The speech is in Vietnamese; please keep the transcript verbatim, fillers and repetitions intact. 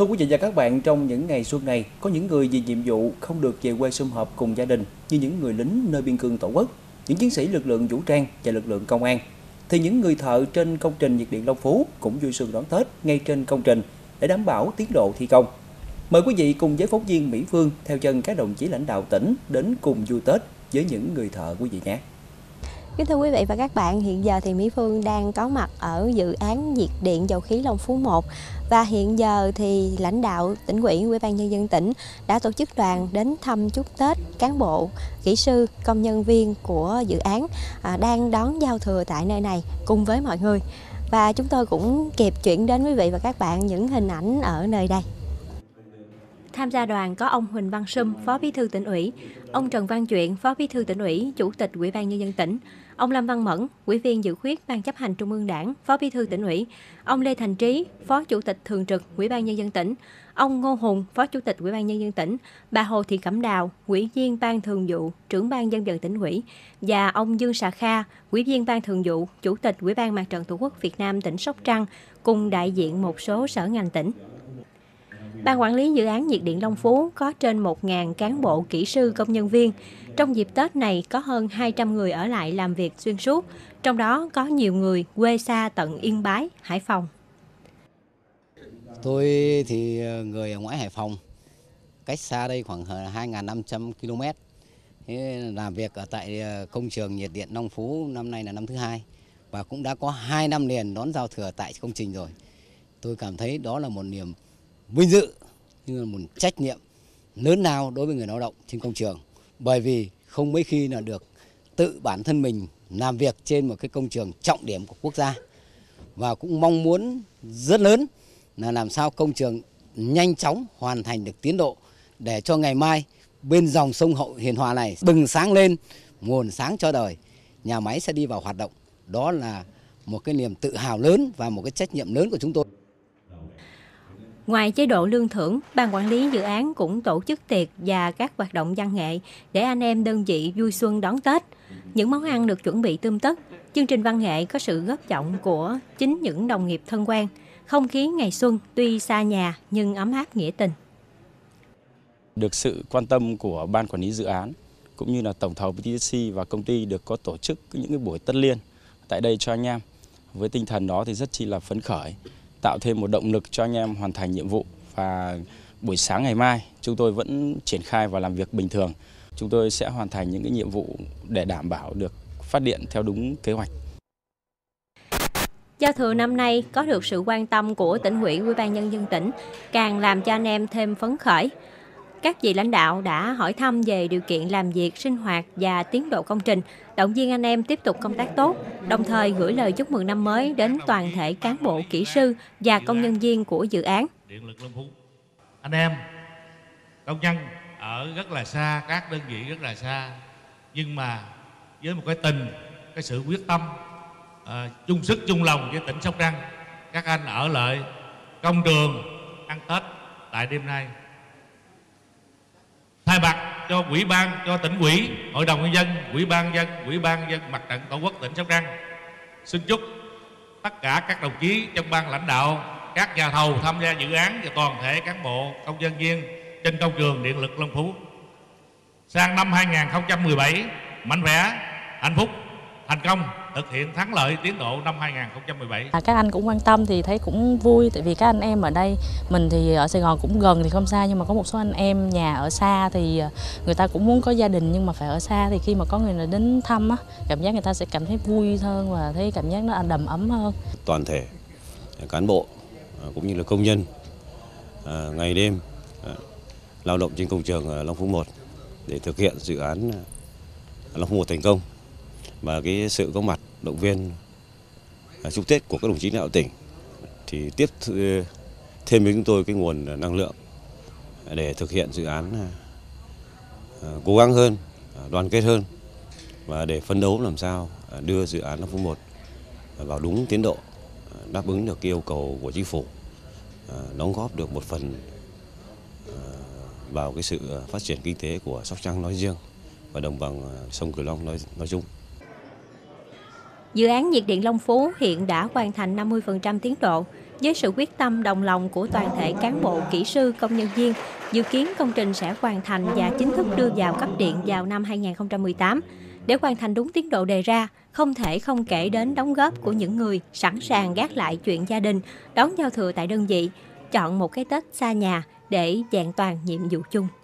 Thưa quý vị và các bạn, trong những ngày xuân này, có những người vì nhiệm vụ không được về quê sum họp cùng gia đình như những người lính nơi biên cương Tổ quốc, những chiến sĩ lực lượng vũ trang và lực lượng công an. Thì những người thợ trên công trình nhiệt điện Long Phú cũng vui xuân đón Tết ngay trên công trình để đảm bảo tiến độ thi công. Mời quý vị cùng với phóng viên Mỹ Phương theo chân các đồng chí lãnh đạo tỉnh đến cùng vui Tết với những người thợ quý vị nhé. Kính thưa quý vị và các bạn, hiện giờ thì Mỹ Phương đang có mặt ở dự án nhiệt điện dầu khí Long Phú một và hiện giờ thì lãnh đạo tỉnh ủy, Ủy ban nhân dân tỉnh đã tổ chức đoàn đến thăm chúc Tết cán bộ, kỹ sư, công nhân viên của dự án à, đang đón giao thừa tại nơi này cùng với mọi người. Và chúng tôi cũng kịp chuyển đến quý vị và các bạn những hình ảnh ở nơi đây. Tham gia đoàn có ông Huỳnh Văn Sum, Phó Bí thư Tỉnh ủy, ông Trần Văn Chuyện, Phó Bí thư Tỉnh ủy, Chủ tịch Ủy ban nhân dân tỉnh, ông Lâm Văn Mẫn, Ủy viên dự khuyết Ban chấp hành Trung ương Đảng, Phó Bí thư Tỉnh ủy, ông Lê Thành Trí, Phó Chủ tịch Thường trực Ủy ban nhân dân tỉnh, ông Ngô Hùng, Phó Chủ tịch Ủy ban nhân dân tỉnh, bà Hồ Thị Cẩm Đào, Ủy viên Ban Thường vụ, Trưởng ban Dân vận Tỉnh ủy và ông Dương Sà Kha, Ủy viên Ban Thường vụ, Chủ tịch Ủy ban Mặt trận Tổ quốc Việt Nam tỉnh Sóc Trăng cùng đại diện một số sở ngành tỉnh. Ban quản lý dự án nhiệt điện Long Phú có trên một nghìn cán bộ, kỹ sư, công nhân viên. Trong dịp Tết này có hơn hai trăm người ở lại làm việc xuyên suốt, trong đó có nhiều người quê xa tận Yên Bái, Hải Phòng. Tôi thì người ở ngoại Hải Phòng, cách xa đây khoảng hai nghìn năm trăm ki lô mét. Làm việc ở tại công trường nhiệt điện Long Phú năm nay là năm thứ hai và cũng đã có hai năm liền đón giao thừa tại công trình rồi. Tôi cảm thấy đó là một niềm vinh dự, nhưng là một trách nhiệm lớn lao đối với người lao động trên công trường, bởi vì không mấy khi là được tự bản thân mình làm việc trên một cái công trường trọng điểm của quốc gia, và cũng mong muốn rất lớn là làm sao công trường nhanh chóng hoàn thành được tiến độ để cho ngày mai bên dòng sông Hậu Hiền Hòa này bừng sáng lên, nguồn sáng cho đời, nhà máy sẽ đi vào hoạt động. Đó là một cái niềm tự hào lớn và một cái trách nhiệm lớn của chúng tôi. Ngoài chế độ lương thưởng, Ban quản lý dự án cũng tổ chức tiệc và các hoạt động văn nghệ để anh em đơn vị vui xuân đón Tết. Những món ăn được chuẩn bị tươm tất. Chương trình văn nghệ có sự góp giọng của chính những đồng nghiệp thân quen. Không khí ngày xuân tuy xa nhà nhưng ấm áp nghĩa tình. Được sự quan tâm của Ban quản lý dự án cũng như là tổng thầu pê tê xê và công ty được có tổ chức những cái buổi tất niên tại đây cho anh em. Với tinh thần đó thì rất chi là phấn khởi, tạo thêm một động lực cho anh em hoàn thành nhiệm vụ. Và buổi sáng ngày mai chúng tôi vẫn triển khai và làm việc bình thường. Chúng tôi sẽ hoàn thành những cái nhiệm vụ để đảm bảo được phát điện theo đúng kế hoạch. Giao thừa năm nay có được sự quan tâm của Tỉnh ủy, Ủy ban nhân dân tỉnh, càng làm cho anh em thêm phấn khởi. Các vị lãnh đạo đã hỏi thăm về điều kiện làm việc, sinh hoạt và tiến độ công trình, động viên anh em tiếp tục công tác tốt, đồng thời gửi lời chúc mừng năm mới đến toàn thể cán bộ, kỹ sư và công nhân viên của dự án. Điện lực Long Phú, anh em công nhân ở rất là xa, các đơn vị rất là xa, nhưng mà với một cái tình, cái sự quyết tâm, uh, chung sức chung lòng với tỉnh Sóc Trăng, các anh ở lại công trường ăn Tết tại đêm nay. Thay mặt cho ủy ban, cho tỉnh ủy, hội đồng nhân dân, ủy ban dân, ủy ban dân Mặt trận Tổ quốc tỉnh Sóc Trăng xin chúc tất cả các đồng chí trong ban lãnh đạo, các nhà thầu tham gia dự án và toàn thể cán bộ, công nhân viên trên công trường điện lực Long Phú sang năm hai nghìn không trăm mười bảy mạnh khỏe, hạnh phúc, thành công, thực hiện thắng lợi tiến độ năm hai nghìn không trăm mười bảy. À, các anh cũng quan tâm thì thấy cũng vui, tại vì các anh em ở đây, mình thì ở Sài Gòn cũng gần thì không xa, nhưng mà có một số anh em nhà ở xa thì người ta cũng muốn có gia đình nhưng mà phải ở xa, thì khi mà có người đến thăm á, cảm giác người ta sẽ cảm thấy vui hơn và thấy cảm giác nó đầm ấm hơn. Toàn thể cán bộ cũng như là công nhân ngày đêm lao động trên công trường Long Phú một để thực hiện dự án Long Phú một thành công, và cái sự có mặt động viên chúc Tết của các đồng chí lãnh đạo tỉnh thì tiếp thêm với chúng tôi cái nguồn năng lượng để thực hiện dự án cố gắng hơn, đoàn kết hơn và để phấn đấu làm sao đưa dự án Long Phú một vào đúng tiến độ, đáp ứng được yêu cầu của chính phủ, đóng góp được một phần vào cái sự phát triển kinh tế của Sóc Trăng nói riêng và đồng bằng sông Cửu Long nói, nói chung. Dự án nhiệt điện Long Phú hiện đã hoàn thành năm mươi phần trăm tiến độ. Với sự quyết tâm đồng lòng của toàn thể cán bộ, kỹ sư, công nhân viên, dự kiến công trình sẽ hoàn thành và chính thức đưa vào cấp điện vào năm hai nghìn không trăm mười tám. Để hoàn thành đúng tiến độ đề ra, không thể không kể đến đóng góp của những người sẵn sàng gác lại chuyện gia đình, đón giao thừa tại đơn vị, chọn một cái Tết xa nhà để vẹn toàn nhiệm vụ chung.